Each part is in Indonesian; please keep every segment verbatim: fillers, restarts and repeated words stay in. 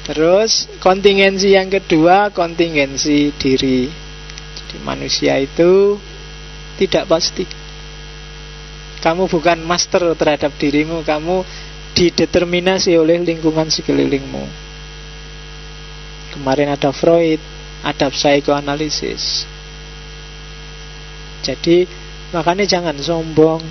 Terus kontingensi yang kedua, kontingensi diri. Jadi manusia itu tidak pasti. Kamu bukan master terhadap dirimu, kamu dideterminasi oleh lingkungan sekelilingmu. Kemarin ada Freud, ada psikoanalisis. Jadi makanya jangan sombong.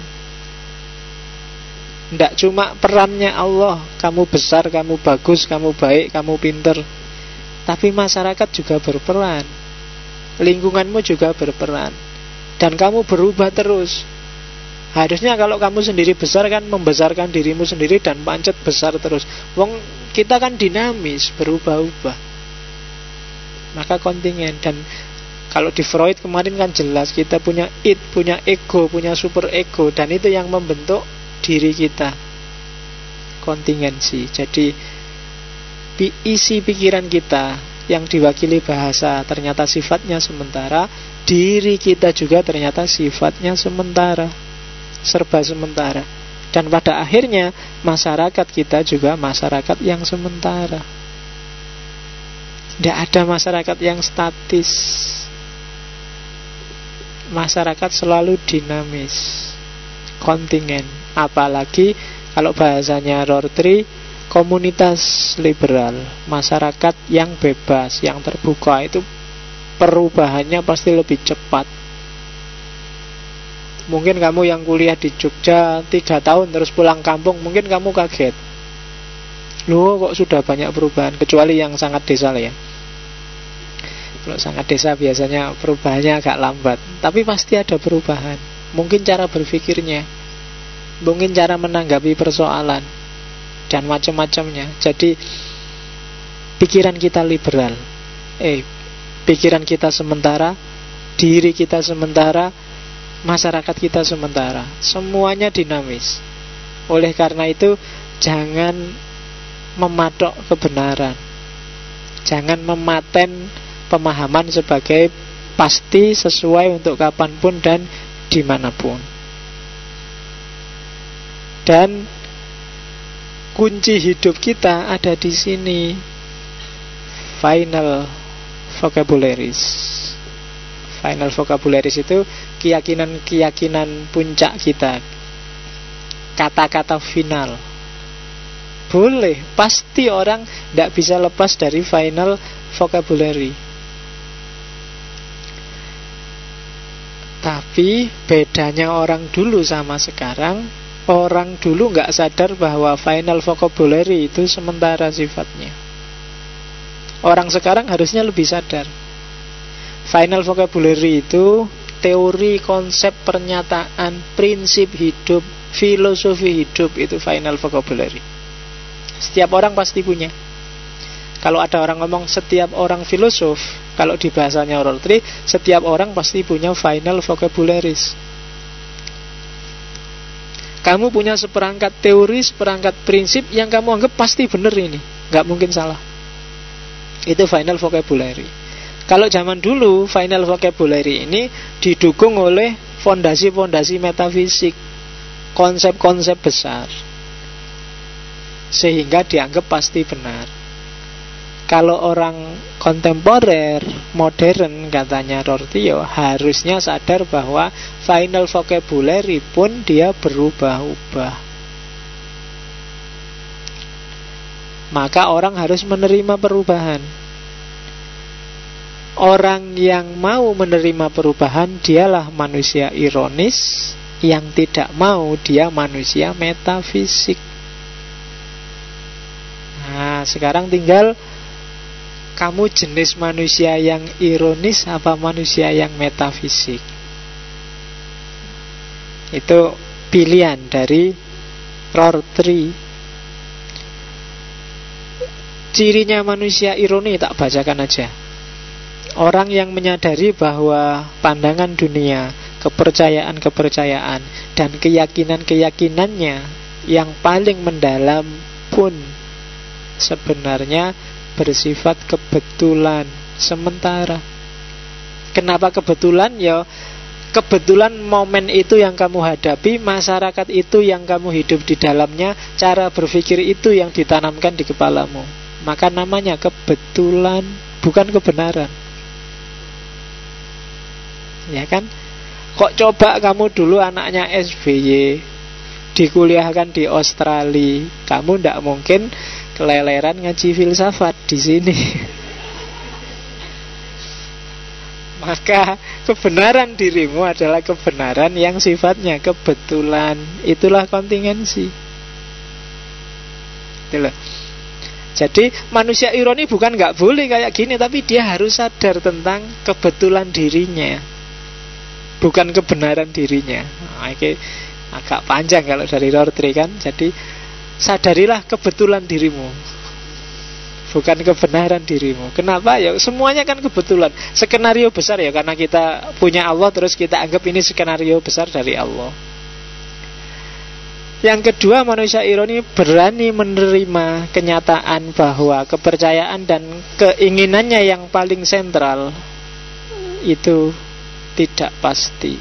Tidak cuma perannya Allah, kamu besar, kamu bagus, kamu baik, kamu pinter, tapi masyarakat juga berperan, lingkunganmu juga berperan, dan kamu berubah terus. Harusnya kalau kamu sendiri besar kan membesarkan dirimu sendiri dan pancet besar terus. Wong kita kan dinamis, berubah-ubah. Maka kontingen. Dan kalau di Freud kemarin kan jelas kita punya id, punya ego, punya super ego, dan itu yang membentuk diri kita. Kontingensi. Jadi isi pikiran kita yang diwakili bahasa ternyata sifatnya sementara, diri kita juga ternyata sifatnya sementara, serba sementara. Dan pada akhirnya masyarakat kita juga masyarakat yang sementara. Tidak ada masyarakat yang statis. Masyarakat selalu dinamis, kontingen. Apalagi kalau bahasanya Rorty, komunitas liberal, masyarakat yang bebas, yang terbuka, itu perubahannya pasti lebih cepat. Mungkin kamu yang kuliah di Jogja tiga tahun terus pulang kampung, mungkin kamu kaget, loh kok sudah banyak perubahan. Kecuali yang sangat desa lah ya. Kalau sangat desa biasanya perubahannya agak lambat, tapi pasti ada perubahan. Mungkin cara berpikirnya, mungkin cara menanggapi persoalan, dan macam-macamnya. Jadi pikiran kita liberal, Eh pikiran kita sementara, diri kita sementara, masyarakat kita sementara. Semuanya dinamis. Oleh karena itu jangan mematok kebenaran, jangan mematen pemahaman sebagai pasti sesuai untuk kapanpun dan dimanapun. Dan kunci hidup kita ada di sini. Final vocabularies. Final vocabularies itu keyakinan-keyakinan puncak kita, kata-kata final. Boleh, pasti orang tidak bisa lepas dari final vocabulary. Tapi bedanya orang dulu sama sekarang, orang dulu nggak sadar bahwa final vocabulary itu sementara sifatnya. Orang sekarang harusnya lebih sadar. Final vocabulary itu teori, konsep, pernyataan, prinsip hidup, filosofi hidup, itu final vocabulary. Setiap orang pasti punya. Kalau ada orang ngomong setiap orang filosof, kalau di bahasanya Rorty, setiap orang pasti punya final vocabularies. Kamu punya seperangkat teori, seperangkat prinsip yang kamu anggap pasti benar ini, nggak mungkin salah. Itu final vocabulary. Kalau zaman dulu, final vocabulary ini didukung oleh fondasi-fondasi metafisik, konsep-konsep besar, sehingga dianggap pasti benar. Kalau orang kontemporer, modern, katanya Rorty, harusnya sadar bahwa final vocabulary pun dia berubah-ubah. Maka orang harus menerima perubahan. Orang yang mau menerima perubahan, dialah manusia ironis. Yang tidak mau, dia manusia metafisik. Nah, sekarang tinggal kamu jenis manusia yang ironis apa manusia yang metafisik. Itu pilihan dari Rorty. Cirinya manusia ironi tak bacakan aja. Orang yang menyadari bahwa pandangan dunia, kepercayaan-kepercayaan, dan keyakinan-keyakinannya yang paling mendalam pun sebenarnya bersifat kebetulan sementara. Kenapa kebetulan? Ya kebetulan momen itu yang kamu hadapi, masyarakat itu yang kamu hidup di dalamnya, cara berpikir itu yang ditanamkan di kepalamu. maka namanya kebetulan, bukan kebenaran. Ya kan? Kok coba kamu dulu anaknya S B Y dikuliahkan di Australia, kamu ndak mungkin keleleran ngaji filsafat di sini. Maka kebenaran dirimu adalah kebenaran yang sifatnya kebetulan. Itulah kontingensi. Itulah. Jadi manusia ironi bukan nggak boleh kayak gini, tapi dia harus sadar tentang kebetulan dirinya, bukan kebenaran dirinya. Nah, ini agak panjang kalau dari Rorty kan. Jadi sadarilah kebetulan dirimu, bukan kebenaran dirimu. Kenapa? Ya semuanya kan kebetulan. Skenario besar ya karena kita punya Allah, terus kita anggap ini skenario besar dari Allah. Yang kedua, manusia ironi berani menerima kenyataan bahwa kepercayaan dan keinginannya yang paling sentral itu tidak pasti.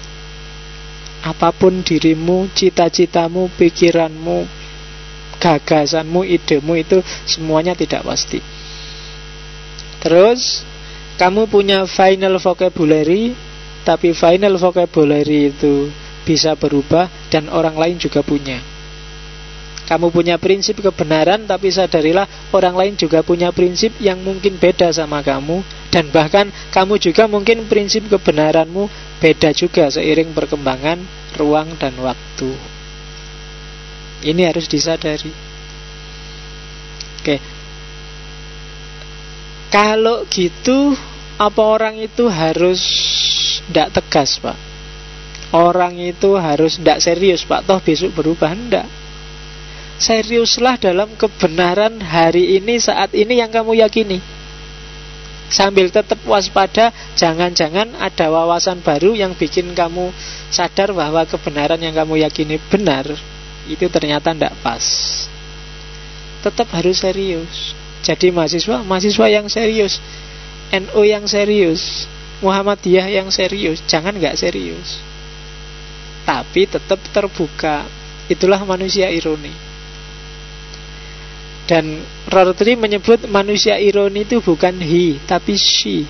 Apapun dirimu, cita-citamu, pikiranmu, gagasanmu, idemu, itu semuanya tidak pasti. Terus kamu punya final vocabulary, tapi final vocabulary itu bisa berubah dan orang lain juga punya. Kamu punya prinsip kebenaran, tapi sadarilah orang lain juga punya prinsip yang mungkin beda sama kamu. Dan bahkan kamu juga mungkin prinsip kebenaranmu beda juga seiring perkembangan ruang dan waktu. Ini harus disadari. Oke. Kalau gitu, apa orang itu harus tidak tegas, Pak? Orang itu harus tidak serius, Pak, toh besok berubah? Tidak. Seriuslah dalam kebenaran hari ini, saat ini yang kamu yakini. Sambil tetap waspada, jangan-jangan ada wawasan baru yang bikin kamu sadar bahwa kebenaran yang kamu yakini benar itu ternyata tidak pas. Tetap harus serius. Jadi mahasiswa, mahasiswa yang serius, N U yang serius, Muhammadiyah yang serius. Jangan nggak serius, tapi tetap terbuka. Itulah manusia ironi. Dan Rorty menyebut manusia ironi itu bukan he, tapi she.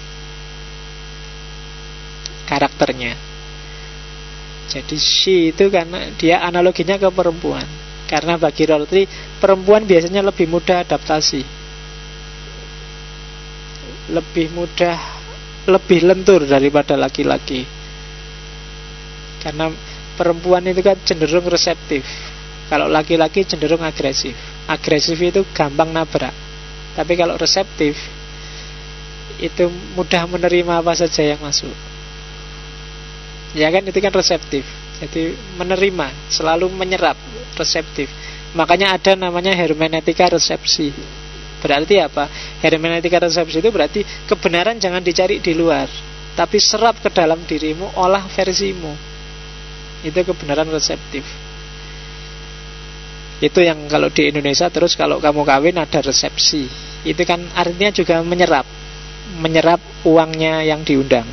Karakternya. Jadi she itu karena dia analoginya ke perempuan. Karena bagi Rorty, perempuan biasanya lebih mudah adaptasi, lebih mudah, lebih lentur daripada laki-laki. Karena perempuan itu kan cenderung reseptif, kalau laki-laki cenderung agresif. Agresif itu gampang nabrak, tapi kalau reseptif itu mudah menerima apa saja yang masuk. Ya kan, itu kan reseptif. Jadi menerima, selalu menyerap, reseptif. Makanya ada namanya hermeneutika resepsi. Berarti apa? Hermeneutika resepsi itu berarti kebenaran jangan dicari di luar, tapi serap ke dalam dirimu, olah versimu. Itu kebenaran reseptif. Itu yang kalau di Indonesia. Terus kalau kamu kawin ada resepsi, itu kan artinya juga menyerap, menyerap uangnya yang diundang.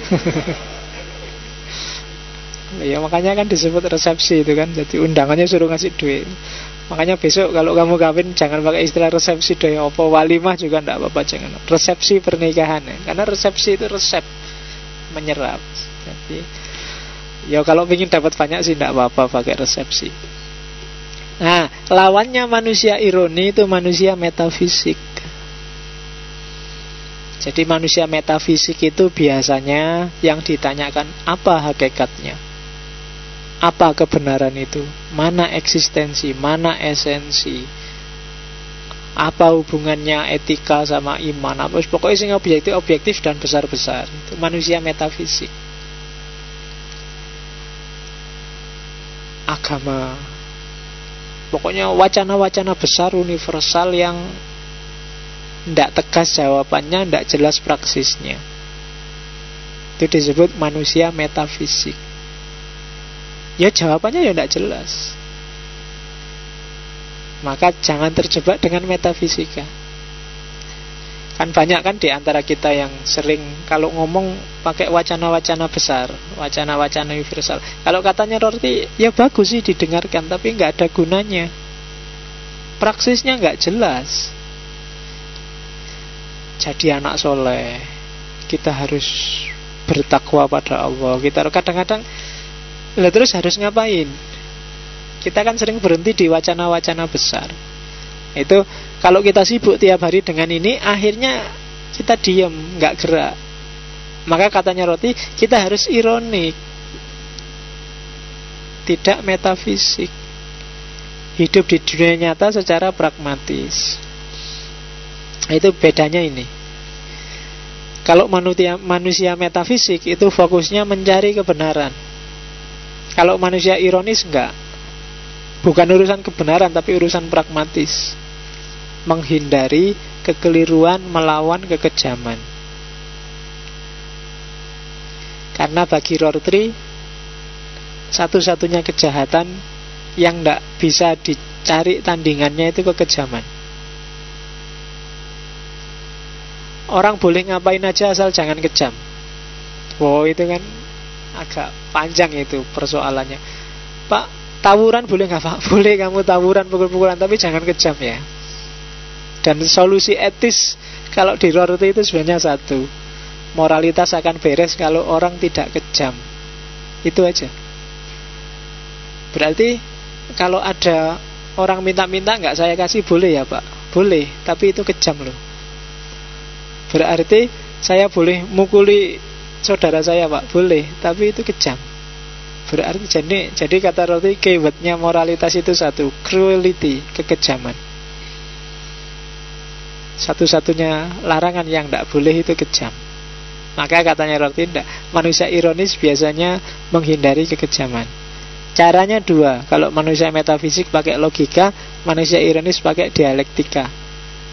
Ya makanya kan disebut resepsi itu kan. Jadi undangannya suruh ngasih duit. Makanya besok kalau kamu kawin jangan pakai istilah resepsi deh, apa walimah juga enggak apa-apa, jangan. Resepsi pernikahan ya. Karena resepsi itu resep, menyerap. Jadi ya kalau ingin dapat banyak sih enggak apa-apa pakai resepsi. Nah, lawannya manusia ironi itu manusia metafisik. Jadi manusia metafisik itu biasanya yang ditanyakan apa hakikatnya, apa kebenaran itu, mana eksistensi, mana esensi, apa hubungannya etika sama iman, apa pokoknya sing objektif objektif dan besar-besar. Itu manusia metafisik. Agama, pokoknya wacana-wacana besar universal yang tidak tegas jawabannya, tidak jelas praksisnya. Itu disebut manusia metafisik. Ya jawabannya ya tidak jelas. Maka jangan terjebak dengan metafisika. Kan banyak kan di antara kita yang sering kalau ngomong pakai wacana-wacana besar, wacana-wacana universal. Kalau katanya Rorty, ya bagus sih didengarkan, tapi nggak ada gunanya. Praksisnya nggak jelas. jadi anak soleh, kita harus bertakwa pada Allah. Kita kadang-kadang, lah terus harus ngapain? Kita kan sering berhenti di wacana-wacana besar. Itu kalau kita sibuk tiap hari dengan ini, akhirnya kita diam, nggak gerak. Maka katanya Roti, kita harus ironik, tidak metafisik. Hidup di dunia nyata secara pragmatis. Itu bedanya ini. Kalau manusia, manusia metafisik itu fokusnya mencari kebenaran. Kalau manusia ironis enggak. Bukan urusan kebenaran tapi urusan pragmatis. Menghindari kekeliruan, melawan kekejaman. Karena bagi Rorty, satu-satunya kejahatan yang tidak bisa dicari tandingannya itu kekejaman. Orang boleh ngapain aja asal jangan kejam. Wow, itu kan agak panjang itu persoalannya. Pak, tawuran boleh nggak Pak? Boleh kamu tawuran, pukul-pukulan, tapi jangan kejam ya. Dan solusi etis kalau di Rorty itu sebenarnya satu, moralitas akan beres kalau orang tidak kejam. Itu aja. Berarti kalau ada orang minta-minta nggak saya kasih, boleh ya Pak? Boleh, tapi itu kejam loh. Berarti saya boleh mukuli saudara saya Pak? Boleh, tapi itu kejam. Berarti jadi, jadi kata Rorty, keywordnya moralitas itu satu, cruelty, kekejaman. Satu-satunya larangan yang tidak boleh itu kejam. Maka katanya Rorty, tidak, manusia ironis biasanya menghindari kekejaman. Caranya dua. Kalau manusia metafisik pakai logika, manusia ironis pakai dialektika.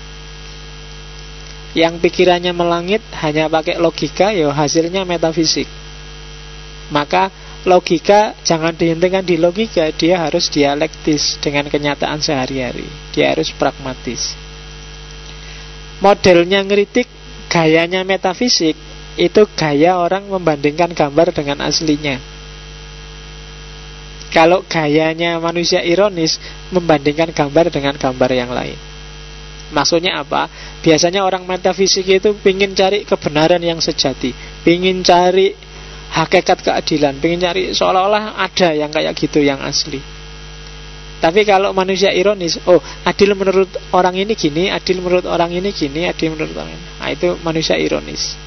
Yang pikirannya melangit hanya pakai logika, ya hasilnya metafisik. Maka logika jangan dihentikan di logika, dia harus dialektis dengan kenyataan sehari-hari. Dia harus pragmatis. Modelnya ngeritik, gayanya metafisik, itu gaya orang membandingkan gambar dengan aslinya. Kalau gayanya manusia ironis, membandingkan gambar dengan gambar yang lain. Maksudnya apa? Biasanya orang metafisik itu pingin cari kebenaran yang sejati, pingin cari hakikat keadilan, pingin cari seolah-olah ada yang kayak gitu, yang asli. Tapi kalau manusia ironis, oh adil menurut orang ini gini, adil menurut orang ini gini, adil menurut orang ini. Nah, itu manusia ironis.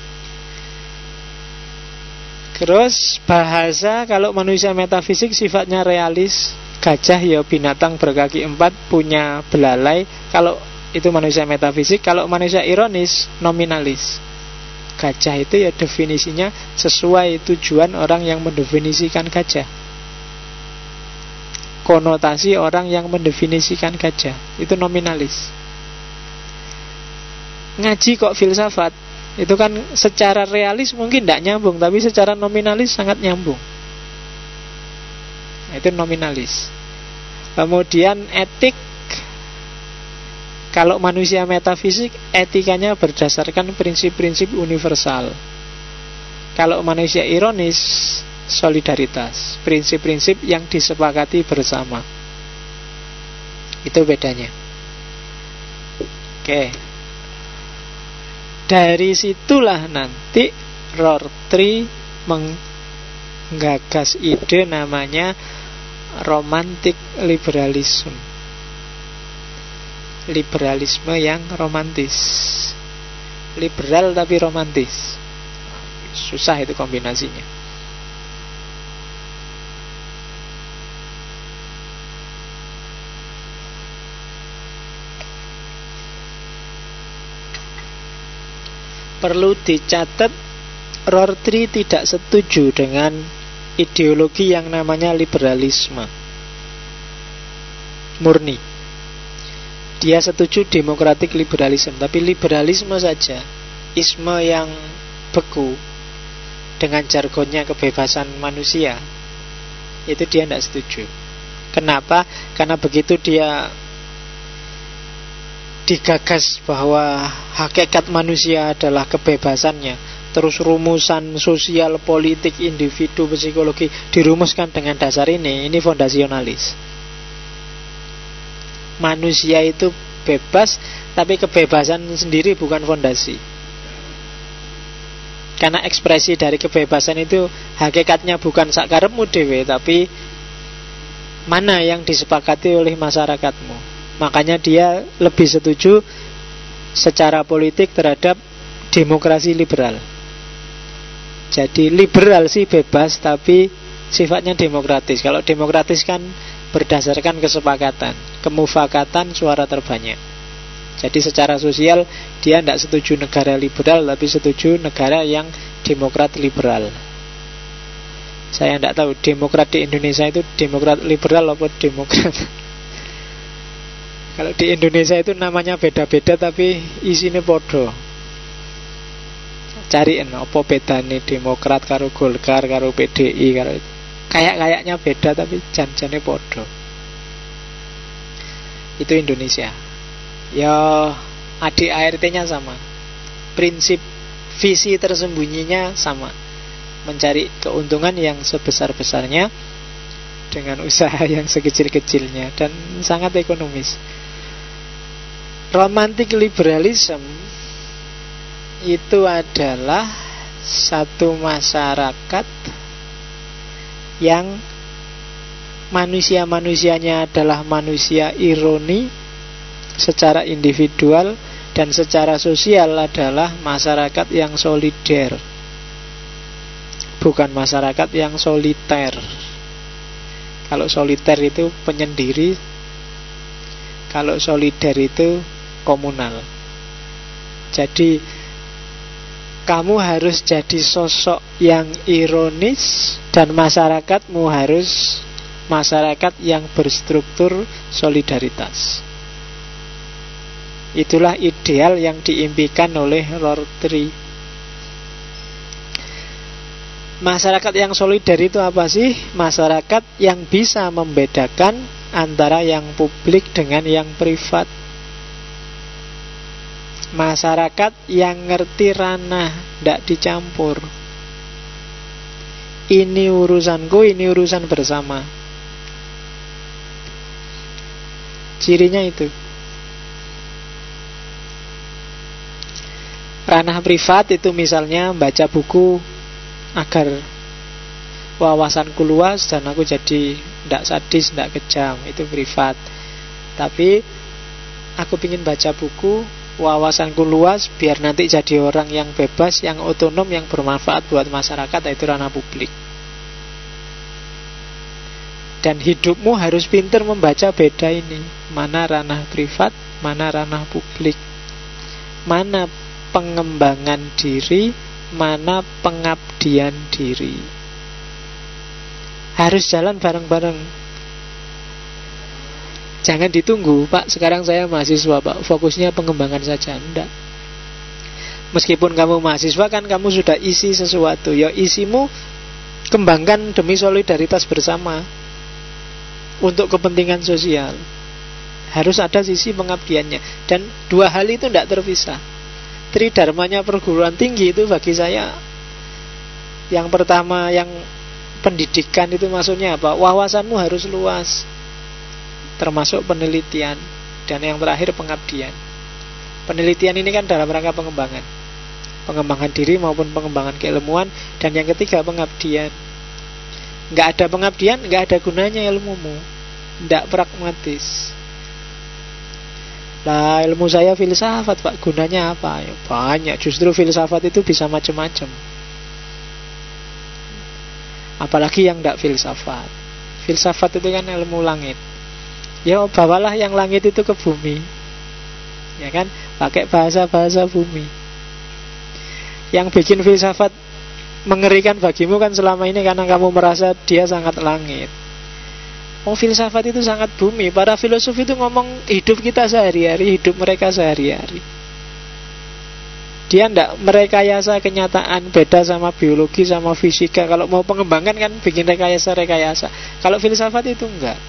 Terus bahasa, kalau manusia metafisik sifatnya realis. Gajah ya binatang berkaki empat, punya belalai. Kalau itu manusia metafisik. Kalau manusia ironis, nominalis. Gajah itu ya definisinya sesuai tujuan orang yang mendefinisikan gajah. Konotasi orang yang mendefinisikan gajah itu nominalis. Ngaji kok filsafat, itu kan secara realis mungkin tidak nyambung, tapi secara nominalis sangat nyambung. Itu nominalis. Kemudian etik, kalau manusia metafisik, etikanya berdasarkan prinsip-prinsip universal. Kalau manusia ironis, solidaritas, prinsip-prinsip yang disepakati bersama. Itu bedanya. Oke. Dari situlah nanti Rorty menggagas ide namanya romantic liberalism. Liberalisme yang romantis. Liberal tapi romantis. Susah itu kombinasinya. Perlu dicatat, Rorty tidak setuju dengan ideologi yang namanya liberalisme murni. Dia setuju democratic liberalism, tapi liberalisme saja, isme yang beku dengan jargonnya kebebasan manusia, itu dia tidak setuju. Kenapa? Karena begitu dia digagas bahwa hakikat manusia adalah kebebasannya, terus rumusan sosial, politik, individu, psikologi dirumuskan dengan dasar ini, ini fondasionalis. Manusia itu bebas Tapi kebebasan sendiri bukan fondasi. Karena ekspresi dari kebebasan itu hakikatnya bukan sakarepmu dhewe, tapi mana yang disepakati oleh masyarakatmu. Makanya dia lebih setuju secara politik terhadap demokrasi liberal. Jadi liberal sih bebas, tapi sifatnya demokratis. Kalau demokratis kan berdasarkan kesepakatan, kemufakatan suara terbanyak. Jadi secara sosial dia tidak setuju negara liberal, tapi setuju negara yang demokrat liberal. Saya tidak tahu demokrat di Indonesia itu demokrat liberal atau demokrat. Kalau di Indonesia itu namanya beda-beda tapi isinya podo. Cariin apa bedane demokrat karo Golkar karo P D I karo kayak-kayaknya beda tapi jan-jane podo. Itu Indonesia. Ya A D A R T-nya sama. Prinsip visi tersembunyinya sama. Mencari keuntungan yang sebesar-besarnya dengan usaha yang sekecil-kecilnya dan sangat ekonomis. Romantic liberalism itu adalah satu masyarakat yang manusia-manusianya adalah manusia ironi secara individual, dan secara sosial adalah masyarakat yang solider, bukan masyarakat yang soliter. Kalau soliter itu penyendiri, kalau solider itu komunal. Jadi kamu harus jadi sosok yang ironis, dan masyarakatmu harus masyarakat yang berstruktur solidaritas. Itulah ideal yang diimpikan oleh Rorty. Masyarakat yang solider itu apa sih? Masyarakat yang bisa membedakan antara yang publik dengan yang privat. Masyarakat yang ngerti ranah, tidak dicampur. Ini urusanku, ini urusan bersama. Cirinya itu. Ranah privat itu misalnya baca buku agar wawasanku luas dan aku jadi tidak sadis, tidak kejam. Itu privat. Tapi aku ingin baca buku, wawasanku luas, biar nanti jadi orang yang bebas, yang otonom, yang bermanfaat buat masyarakat. Itu ranah publik. Dan hidupmu harus pintar membaca beda ini. Mana ranah privat, mana ranah publik, mana pengembangan diri, mana pengabdian diri. Harus jalan bareng-bareng. Jangan ditunggu, Pak, sekarang saya mahasiswa, Pak, fokusnya pengembangan saja. Enggak. Meskipun kamu mahasiswa kan kamu sudah isi sesuatu. Ya isimu kembangkan demi solidaritas bersama, untuk kepentingan sosial. Harus ada sisi pengabdiannya. Dan dua hal itu tidak terpisah. Tridharmanya perguruan tinggi itu bagi saya, yang pertama yang pendidikan itu maksudnya apa? Wawasanmu harus luas, termasuk penelitian. Dan yang terakhir pengabdian. Penelitian ini kan dalam rangka pengembangan, pengembangan diri maupun pengembangan keilmuan. Dan yang ketiga pengabdian. Nggak ada pengabdian, nggak ada gunanya ilmumu, nggak pragmatis. Lah ilmu saya filsafat, Pak, gunanya apa? Ya, banyak. Justru filsafat itu bisa macam-macam. Apalagi yang nggak filsafat. Filsafat itu kan ilmu langit. Ya bawalah yang langit itu ke bumi, ya kan? Pakai bahasa-bahasa bumi. Yang bikin filsafat mengerikan bagimu kan selama ini karena kamu merasa dia sangat langit. Oh, filsafat itu sangat bumi. Para filosof itu ngomong hidup kita sehari-hari, hidup mereka sehari-hari. Dia tidak merekayasa kenyataan. Beda sama biologi, sama fisika. Kalau mau pengembangan kan bikin rekayasa-rekayasa. Kalau filsafat itu enggak.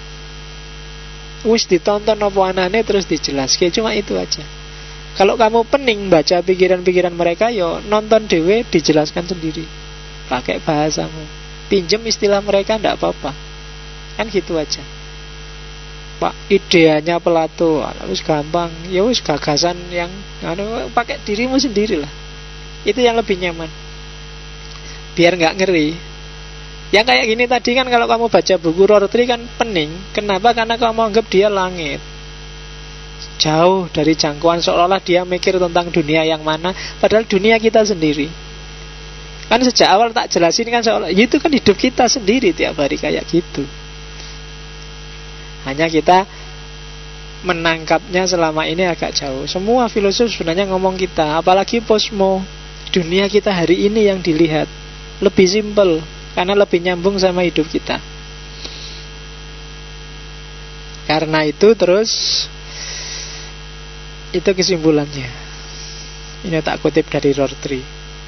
Wis ditonton apa anane terus dijelaskan. Cuma itu aja. Kalau kamu pening baca pikiran-pikiran mereka, yo nonton dewe, dijelaskan sendiri. Pakai bahasamu. Pinjem istilah mereka, tidak apa-apa. Kan gitu aja. Pak, ideanya Plato, wis gampang, ya wis gagasan yang anu, pakai dirimu sendirilah. Itu yang lebih nyaman. Biar nggak ngeri. Yang kayak gini tadi kan kalau kamu baca buku Rorty kan pening. Kenapa? Karena kamu anggap dia langit, jauh dari jangkauan, seolah-olah dia mikir tentang dunia yang mana, padahal dunia kita sendiri. Kan sejak awal tak jelasin kan seolah itu kan hidup kita sendiri tiap hari kayak gitu. Hanya kita menangkapnya selama ini agak jauh. Semua filosof sebenarnya ngomong kita, apalagi posmo, dunia kita hari ini yang dilihat lebih simpel karena lebih nyambung sama hidup kita. Karena itu terus itu kesimpulannya. Ini tak kutip dari Rorty.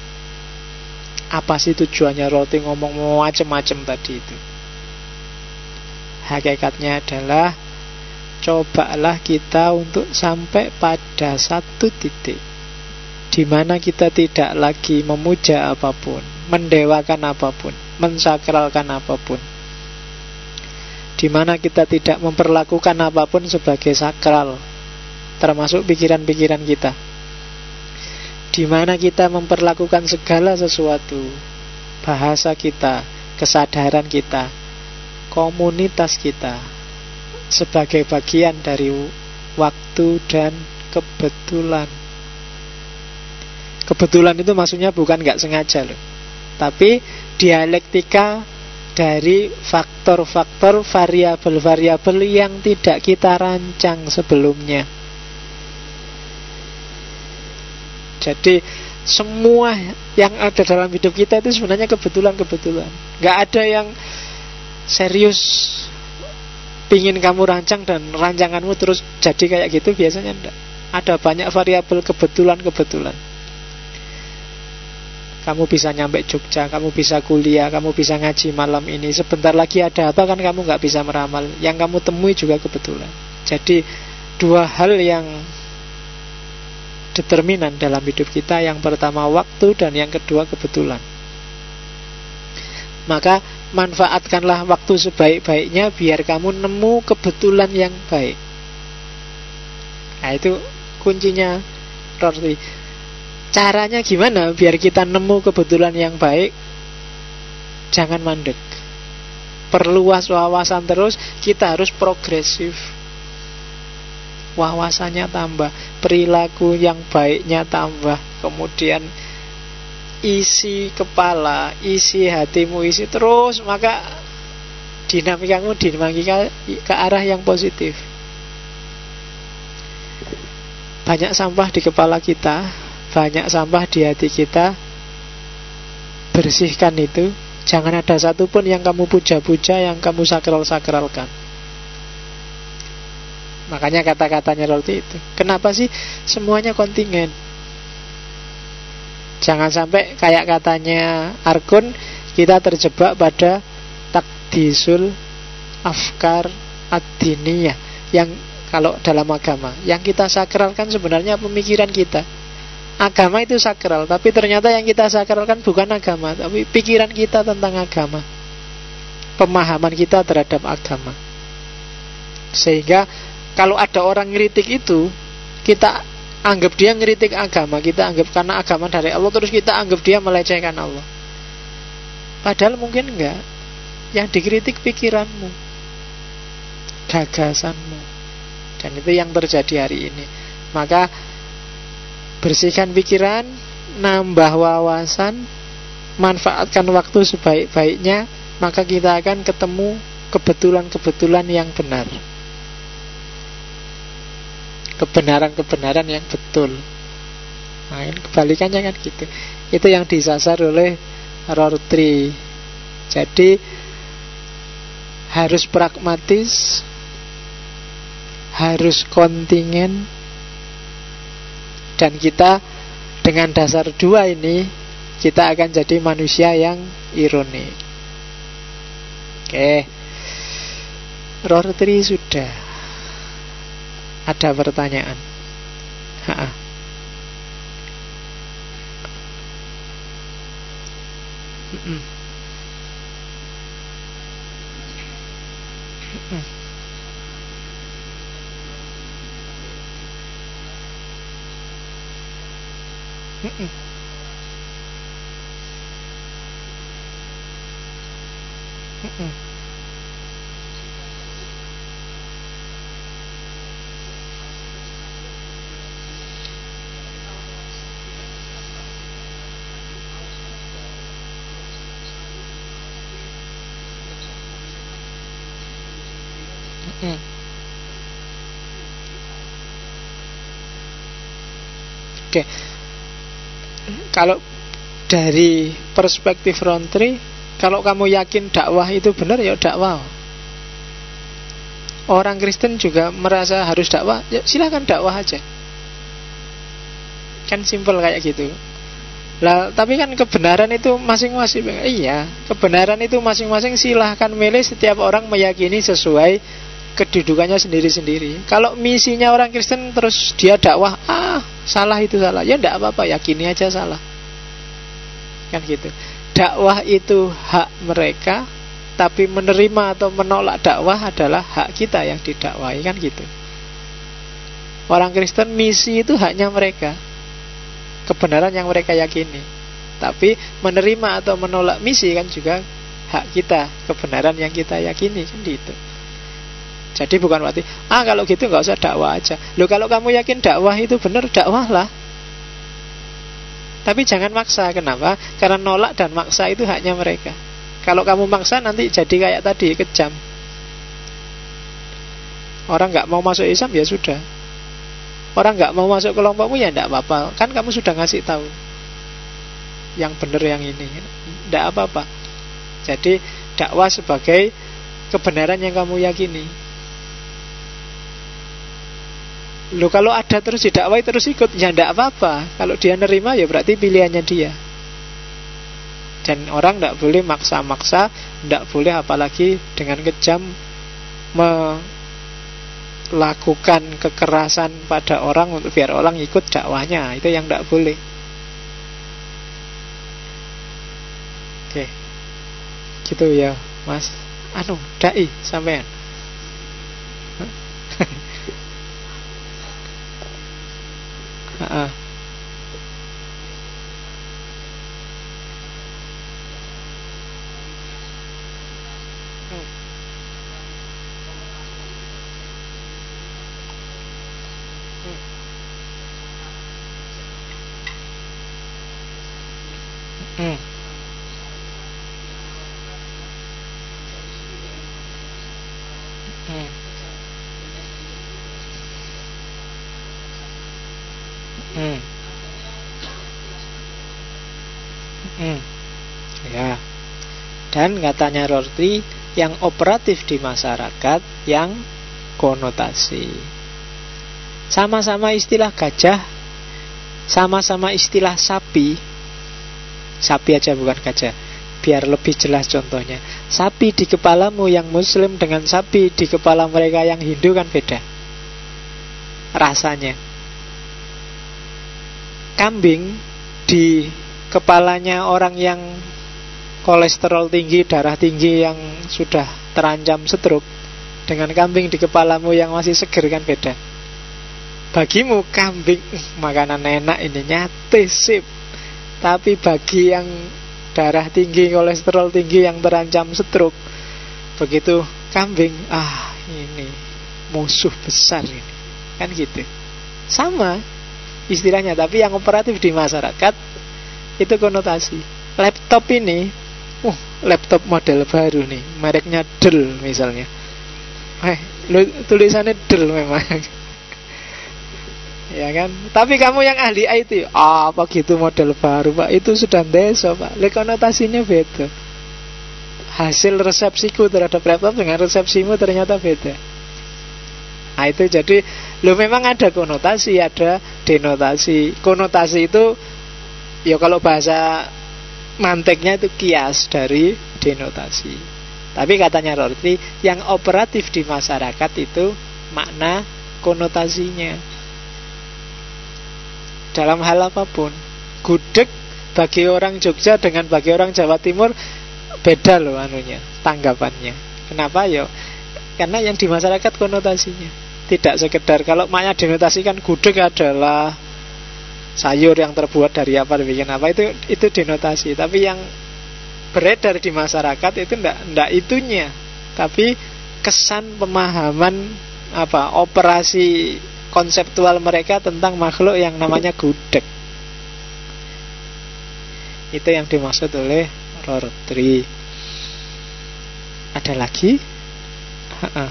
Apa sih tujuannya Rorty ngomong macam-macam tadi itu? Hakikatnya adalah cobalah kita untuk sampai pada satu titik di mana kita tidak lagi memuja apapun, mendewakan apapun, mensakralkan apapun, di mana kita tidak memperlakukan apapun sebagai sakral, termasuk pikiran-pikiran kita, di mana kita memperlakukan segala sesuatu, bahasa kita, kesadaran kita, komunitas kita sebagai bagian dari waktu dan kebetulan. Kebetulan itu maksudnya bukan gak sengaja loh, tapi dialektika dari faktor-faktor variabel-variabel yang tidak kita rancang sebelumnya. Jadi semua yang ada dalam hidup kita itu sebenarnya kebetulan-kebetulan. Gak ada yang serius pingin kamu rancang dan rancanganmu terus jadi kayak gitu, biasanya enggak. Ada banyak variabel kebetulan-kebetulan. Kamu bisa nyampe Jogja, kamu bisa kuliah, kamu bisa ngaji malam ini. Sebentar lagi ada apa kan kamu gak bisa meramal. Yang kamu temui juga kebetulan. Jadi dua hal yang determinan dalam hidup kita. Yang pertama waktu dan yang kedua kebetulan. Maka manfaatkanlah waktu sebaik-baiknya biar kamu nemu kebetulan yang baik. Nah itu kuncinya Rorty. Caranya gimana biar kita nemu kebetulan yang baik? Jangan mandek, perluas wawasan terus. Kita harus progresif, wawasannya tambah, perilaku yang baiknya tambah, kemudian isi kepala, isi hatimu, isi terus, maka dinamikamu dinamika ke arah yang positif. Banyak sampah di kepala kita, banyak sampah di hati kita. Bersihkan itu. Jangan ada satupun yang kamu puja-puja, yang kamu sakral-sakralkan. Makanya kata-katanya Rorty itu. Kenapa sih semuanya kontingen? Jangan sampai kayak katanya Arkun, kita terjebak pada takdisul afkar ad-diniyah, yang kalau dalam agama yang kita sakralkan sebenarnya pemikiran kita. Agama itu sakral, tapi ternyata yang kita sakralkan bukan agama, tapi pikiran kita tentang agama, pemahaman kita terhadap agama. Sehingga kalau ada orang ngeritik itu, kita anggap dia ngeritik agama, kita anggap karena agama dari Allah, terus kita anggap dia melecehkan Allah. Padahal mungkin enggak. Yang dikritik pikiranmu, gagasanmu. Dan itu yang terjadi hari ini. Maka bersihkan pikiran, nambah wawasan, manfaatkan waktu sebaik-baiknya, maka kita akan ketemu kebetulan-kebetulan yang benar, kebenaran-kebenaran yang betul. Nah, ini kebalikannya kan gitu. Itu yang disasar oleh Rorty. Jadi harus pragmatis, harus kontingen, dan kita dengan dasar dua ini kita akan jadi manusia yang ironi. Oke, Rorty sudah. Ada pertanyaan? Ha-ha. Mm-mm. Mm-mm. Mm-mm. Mm-mm. Mm-mm. Oke, kalau dari perspektif Rontri, kalau kamu yakin dakwah itu benar, ya dakwah. Orang Kristen juga merasa harus dakwah, ya silahkan dakwah aja. Kan simpel kayak gitu. Lah, tapi kan kebenaran itu masing-masing. Iya, kebenaran itu masing-masing, silahkan milih. Setiap orang meyakini sesuai kedudukannya sendiri-sendiri. Kalau misinya orang Kristen terus dia dakwah, ah salah itu salah, ya enggak apa-apa, yakini aja salah. Kan gitu. Dakwah itu hak mereka, tapi menerima atau menolak dakwah adalah hak kita yang didakwahi, kan gitu. Orang Kristen misi itu haknya mereka, kebenaran yang mereka yakini. Tapi menerima atau menolak misi kan juga hak kita, kebenaran yang kita yakini, kan gitu. Jadi bukan berarti, ah kalau gitu nggak usah dakwah aja. Loh, kalau kamu yakin dakwah itu benar, dakwahlah. Tapi jangan maksa. Kenapa? Karena nolak dan maksa itu haknya mereka. Kalau kamu maksa nanti jadi kayak tadi, kejam. Orang nggak mau masuk Islam, ya sudah. Orang nggak mau masuk kelompokmu, ya nggak apa-apa. Kan kamu sudah ngasih tahu yang benar yang ini, nggak apa-apa. Jadi dakwah sebagai kebenaran yang kamu yakini. Loh, kalau ada terus didakwai terus ikut, ya ndak apa-apa. Kalau dia nerima, ya berarti pilihannya dia. Dan orang ndak boleh maksa-maksa, ndak boleh apalagi dengan kejam melakukan kekerasan pada orang untuk biar orang ikut dakwahnya. Itu yang ndak boleh. Oke, gitu ya Mas Anu, dai sampean. Heeh. Hmm. Hmm. Hmm. Hmm. Ya. Dan katanya Rorty, yang operatif di masyarakat yang konotasi. Sama-sama istilah gajah, sama-sama istilah sapi. Sapi aja bukan gajah, biar lebih jelas contohnya. Sapi di kepalamu yang Muslim dengan sapi di kepala mereka yang Hindu kan beda rasanya. Kambing di kepalanya orang yang kolesterol tinggi, darah tinggi, yang sudah terancam stroke, dengan kambing di kepalamu yang masih seger kan beda. Bagimu kambing, makanan enak ini, nyate, sip. Tapi bagi yang darah tinggi, kolesterol tinggi, yang terancam stroke, begitu kambing, ah ini musuh besar ini, kan gitu. Sama istilahnya, tapi yang operatif di masyarakat itu konotasi. Laptop ini, uh, laptop model baru nih, mereknya Dell misalnya. Eh, lu, tulisannya Dell memang. Ya kan? Tapi kamu yang ahli I T, ah, apa gitu model baru, Pak? Itu sudah deso, Pak. Le, konotasinya beda. Hasil resepsiku terhadap laptop dengan resepsimu ternyata beda. Nah itu jadi, lo memang ada konotasi, ada denotasi. Konotasi itu, ya kalau bahasa manteknya itu kias dari denotasi. Tapi katanya Rorty, yang operatif di masyarakat itu makna konotasinya. Dalam hal apapun, gudeg bagi orang Jogja dengan bagi orang Jawa Timur beda loh anunya, tanggapannya. Kenapa yo? Karena yang di masyarakat konotasinya. Tidak sekedar, kalau maknya denotasi kan gudeg adalah sayur yang terbuat dari apa, dibikin apa, itu itu denotasi. Tapi yang beredar di masyarakat itu ndak ndak itunya, tapi kesan pemahaman apa operasi konseptual mereka tentang makhluk yang namanya gudeg. Itu yang dimaksud oleh Rorty. Ada lagi? Ha-ha.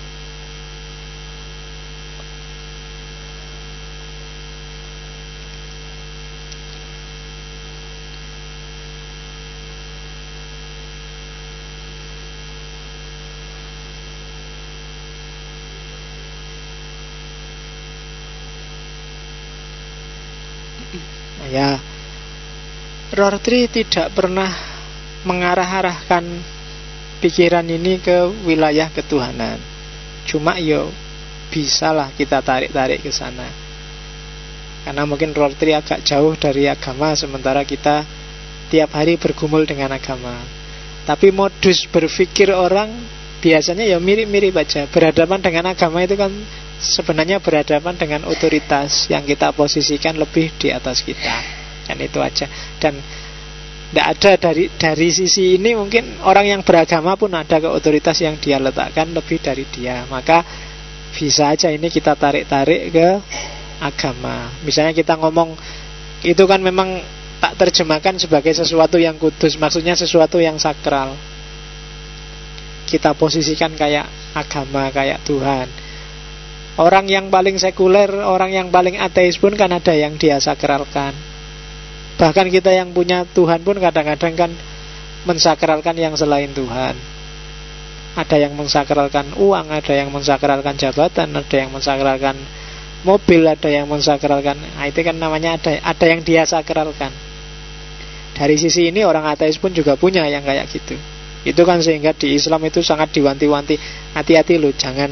Ya, Rorty tidak pernah mengarah-arahkan pikiran ini ke wilayah ketuhanan. Cuma yo bisalah kita tarik-tarik ke sana. Karena mungkin Rorty agak jauh dari agama, sementara kita tiap hari bergumul dengan agama. Tapi modus berpikir orang biasanya ya mirip-mirip aja. Berhadapan dengan agama itu kan sebenarnya berhadapan dengan otoritas yang kita posisikan lebih di atas kita. Dan itu aja. Dan tidak ada dari dari sisi ini, mungkin orang yang beragama pun ada ke otoritas yang dia letakkan lebih dari dia. Maka bisa aja ini kita tarik-tarik ke agama. Misalnya kita ngomong itu kan memang tak terjemahkan sebagai sesuatu yang kudus, maksudnya sesuatu yang sakral. Kita posisikan kayak agama, kayak Tuhan. Orang yang paling sekuler, orang yang paling ateis pun kan ada yang dia sakralkan. Bahkan kita yang punya Tuhan pun kadang-kadang kan mensakralkan yang selain Tuhan. Ada yang mensakralkan uang, ada yang mensakralkan jabatan, ada yang mensakralkan mobil, ada yang mensakralkan. Nah, itu kan namanya ada ada yang dia sakralkan. Dari sisi ini orang ateis pun juga punya yang kayak gitu. Itu kan sehingga di Islam itu sangat diwanti-wanti, hati-hati loh, jangan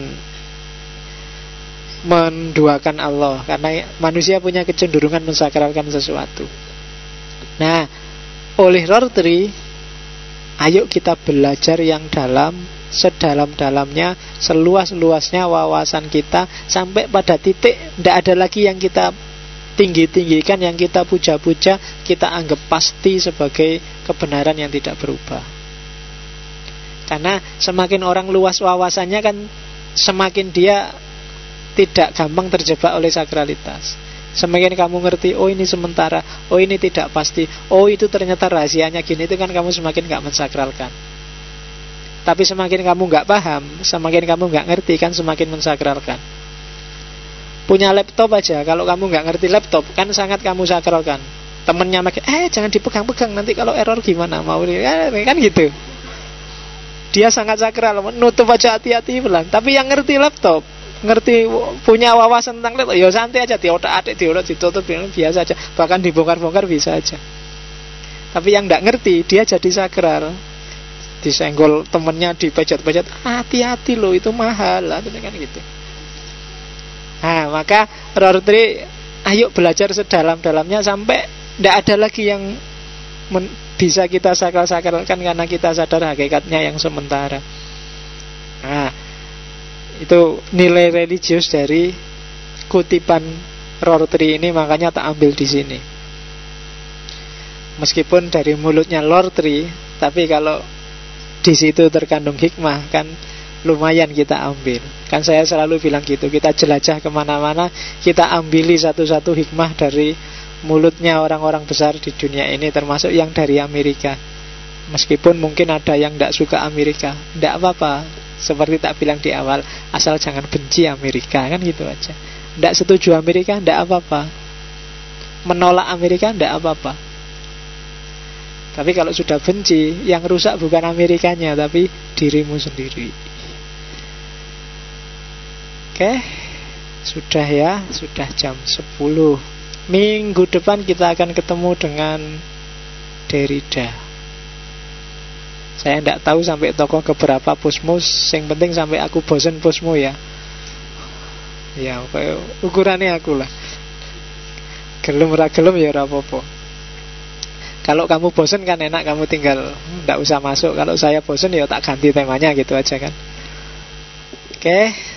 menduakan Allah, karena manusia punya kecenderungan mensakralkan sesuatu. Nah, oleh Rorty, ayo kita belajar yang dalam, sedalam-dalamnya, seluas-luasnya wawasan kita, sampai pada titik tidak ada lagi yang kita tinggi-tinggikan, yang kita puja-puja, kita anggap pasti sebagai kebenaran yang tidak berubah. Karena semakin orang luas wawasannya kan semakin dia tidak gampang terjebak oleh sakralitas. Semakin kamu ngerti, oh ini sementara, oh ini tidak pasti, oh itu ternyata rahasianya gini, itu kan kamu semakin gak mensakralkan. Tapi semakin kamu gak paham, semakin kamu gak ngerti, kan semakin mensakralkan. Punya laptop aja, kalau kamu gak ngerti laptop, kan sangat kamu sakralkan. Temennya makin, eh jangan dipegang-pegang, nanti kalau error gimana, mau kan gitu. Dia sangat sakral, nutup aja hati-hati pelan. Tapi yang ngerti laptop, ngerti punya wawasan tentang laptop, ya santai aja, diotak-atik, diotak, ditutup, biasa aja. Bahkan dibongkar-bongkar bisa aja. Tapi yang tidak ngerti, dia jadi sakral. Disenggol temennya, dipejat-pejat, hati-hati loh, itu mahal lah, kan gitu. Nah, maka Rorty, ayo belajar sedalam-dalamnya sampai tidak ada lagi yang men- bisa kita sakral-sakralkan, karena kita sadar hakikatnya yang sementara. Nah, itu nilai religius dari kutipan Rorty ini, makanya tak ambil di sini. Meskipun dari mulutnya Rorty, tapi kalau di situ terkandung hikmah, kan lumayan kita ambil. Kan saya selalu bilang gitu, kita jelajah kemana-mana, kita ambili satu-satu hikmah dari mulutnya orang-orang besar di dunia ini, termasuk yang dari Amerika. Meskipun mungkin ada yang tidak suka Amerika, tidak apa-apa. Seperti tak bilang di awal, asal jangan benci Amerika, kan gitu aja. Tidak setuju Amerika, tidak apa-apa. Menolak Amerika, tidak apa-apa. Tapi kalau sudah benci, yang rusak bukan Amerikanya, tapi dirimu sendiri. Oke, sudah ya, sudah jam sepuluh. Minggu depan kita akan ketemu dengan Derrida. Saya tidak tahu sampai tokoh keberapa pusmu, yang penting sampai aku bosen pusmu ya. Ya, ukurannya aku lah. Gelem ora gelem ya ora apa-apa. Kalau kamu bosen kan enak, kamu tinggal tidak usah masuk. Kalau saya bosen ya tak ganti temanya gitu aja kan. Oke.